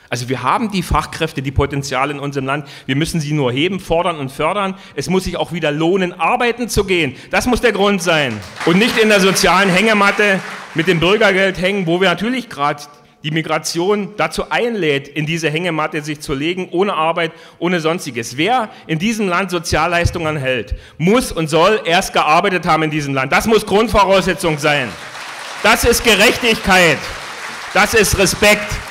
Also wir haben die Fachkräfte, die Potenziale in unserem Land, wir müssen sie nur heben, fordern und fördern. Es muss sich auch wieder lohnen, arbeiten zu gehen. Das muss der Grund sein. Und nicht in der sozialen Hängematte mit dem Bürgergeld hängen, wo wir natürlich gerade die Migration dazu einlädt, in diese Hängematte sich zu legen, ohne Arbeit, ohne Sonstiges. Wer in diesem Land Sozialleistungen erhält, muss und soll erst gearbeitet haben in diesem Land. Das muss Grundvoraussetzung sein. Das ist Gerechtigkeit. Das ist Respekt.